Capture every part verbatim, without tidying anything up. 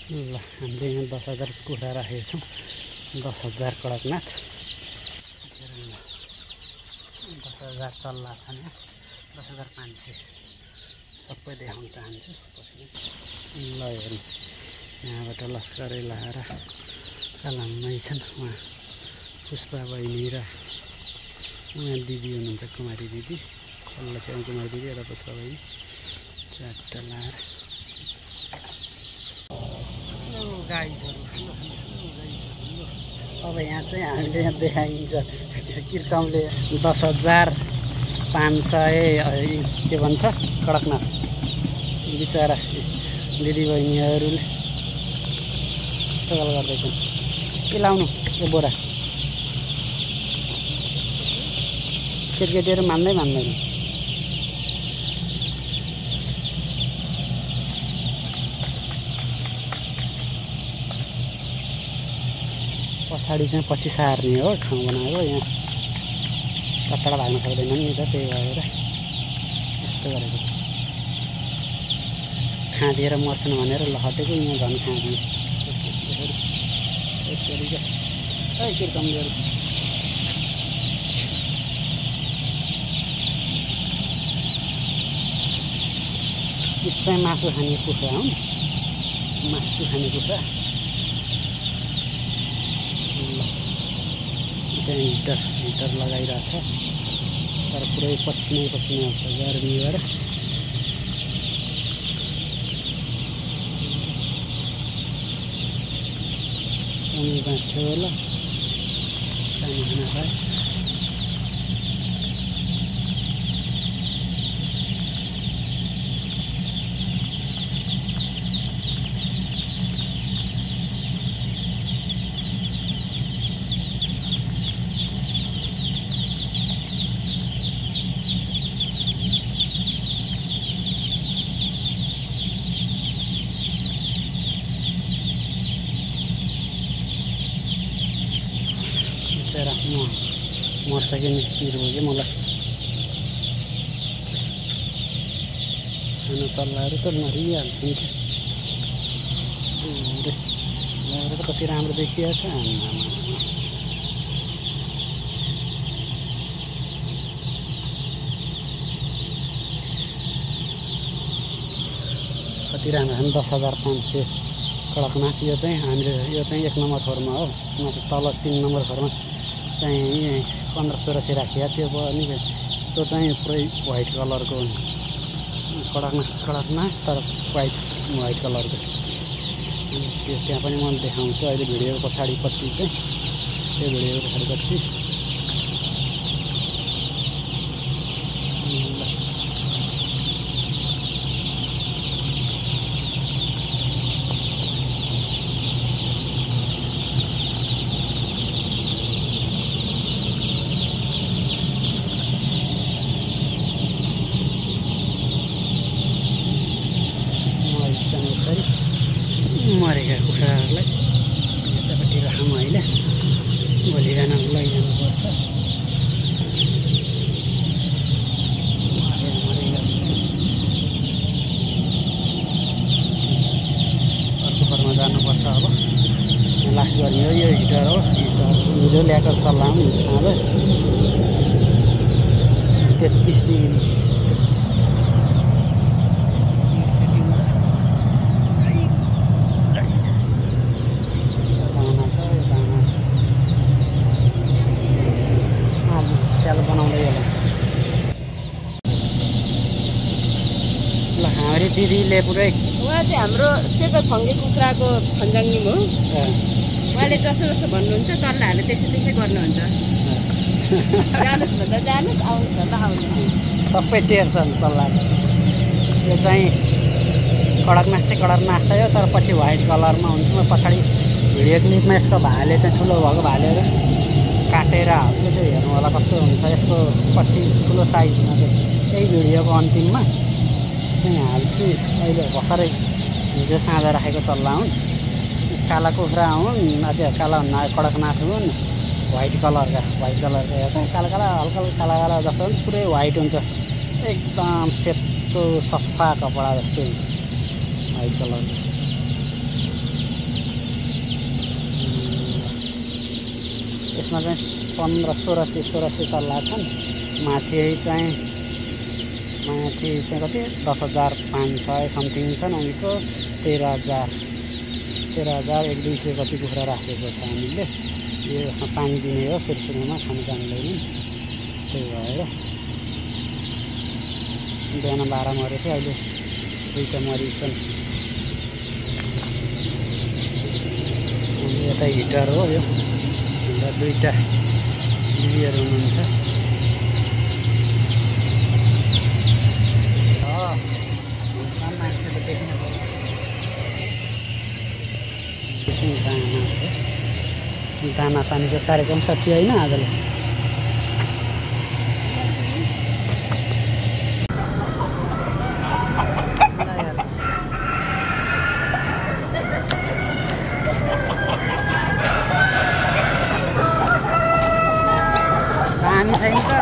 ल हामीले यहाँ दस हजार कुखुरा राखेको छौँ। दस हजार कडकनाथ दस हजार चल्ला छन्। दस हजार पाँच सय सबै देखाउन चाहन्छु। ल हेर्नु यहाँबाट लस्करै लाएर कालामै छन्। उहाँ पुष्पा बहिनी र उहाँ दिदी हुनुहुन्छ कुमारी दिदी। कल्लो चाहिँ कुमारी दिदी र पुष्पा बहिनी चारवटा लाएर गाईहरू। अब यहाँ चाहिँ हामीले यहाँ देखाइन्छ किर्काउले दस हजार पाँच सय के भन्छ कडकनाथ। बिचरा दिदीबहिनीहरूले स्ट्रगल गर्दैछन्। के लाउनु यो बोरा? केटकेटीहरू मान्दै मान्दैन। पछाडि चाहिँ पछि सार्ने हो ठाउँ बनाएको। यहाँ कताबाट भाग्न सक्दैनन् नि त, त्यही भएर यस्तो गरेको। खाँदिएर मर्छन् भनेर लहटेको, यहाँ झन् खाँदिए। यसरी क्या है किर्कमलेहरू। यो चाहिँ मासु खाने कुखुरा हो, मासु खाने कुखुरा। त्यहाँ हिटर हिटर लगाइरहेछ, तर पुरै पसिनै पसिना आउँछ गर्मीबाट। पानी बाँध्थ्यो होला, खाना खाना खाए। म मर्छ कि निस्किएर हो कि मलाई। सानो चल्लाहरू त मरिहाल्छन् कि। लगाएर त कति राम्रो देखिरहेछ। कति राम्रो छन्। दस हजार पाँच सय कडकनाथ। यो चाहिँ हामीले यो चाहिँ एक नम्बर खोरमा हो। माथि तल तिन नम्बर खोरमा चाहिँ पन्ध्र सोह्र सय राखिया। त्यो पनि त्यो चाहिँ पुरै व्हाइट कलरको कडकनाथ कडकनाथ तर व्हाइट व्हाइट कलरको। त्यो त्यहाँ पनि म देखाउँछु अहिले भिडियोको पछाडिपट्टि चाहिँ। त्यो भिडियोको पछाडिपट्टि मरेका कुखुराहरूलाई यतापट्टि राखौँ अहिले। भोलि बिहान लैजानुपर्छ। मरेर मरेर हुन्छ। अर्को घरमा जानुपर्छ। अब लास्ट गर्ने हो। यो हिटर हो। हिटर हिजो ल्याएको चल्ला हो। हिजो साँझ तेत्तिस डिग्री दिदीले पुरै। उहाँ चाहिँ हाम्रो सेतो छङ्गे कुखुराको फन्जाङ्गिम हो। उहाँले जसो जसो भन्नुहुन्छ चल्लाहरूले त्यसै त्यसै गर्नुहुन्छ। जानुहोस् भन्दा जानुहोस्, आउनुहोस् भन्दा आउनुहोस्। सबै टेर्छन् चल्ला। यो चाहिँ कडकनाथ चाहिँ कडकनाथै हो, तर पछि व्हाइट कलरमा हुन्छ। म पछाडि भिडियो क्लिपमा यसको भाले चाहिँ ठुलो भएको भालेहरू काटेर हाल्छु। त्यो हेर्नु होला कस्तो हुन्छ। यसको पछि ठुलो साइजमा चाहिँ त्यही भिडियोको अन्तिममा चाहिँ हाल्छु। अहिले भर्खरै हिजो साँझ राखेको चल्ला हुन्। काला कुखुरा हुन्। अझै काला हुन्, कडकनाथ हुन्। व्हाइट कलरका व्हाइट कलरका हेर्दा काला काला हल्का काला काला जस्तो हुन्छ। पुरै व्हाइट हुन्छ। एकदम सेतो सफा कपडा जस्तो हुन्छ व्हाइट कलरको। यसमा चाहिँ पन्ध्र सोह्र सय सोह्र सय चल्ला छन्। माथि चाहिँ माथि चाहिँ कति दस हजार पाँच सय समथिङ छन्। अहिलेको तेह्र हजार तेह्र हजार एक दुई सय कति कुखुरा राखेको छ हामीले। यो यसमा पानी दिने हो सुरु सुरुमा, खानु जान्दैनन्, त्यही भएर बिहान बाह्र मरेको थियो, अहिले दुईवटा मरिन्छन्। यता हिटर हो यो, र दुईवटा दिदीहरू हुनुहुन्छ। मान्छेले देख्नु पर्यो। दाना पानीको कार्यक्रम सकियो होइन आजले। पानी छैन त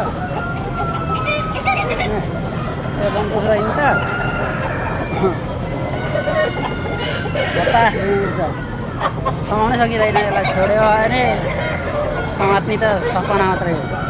कुखुरा नि त कता हुन्छ, समाउनै सकिँदैन। यसलाई छोड्यो भने समात्ने त सपना मात्रै हो।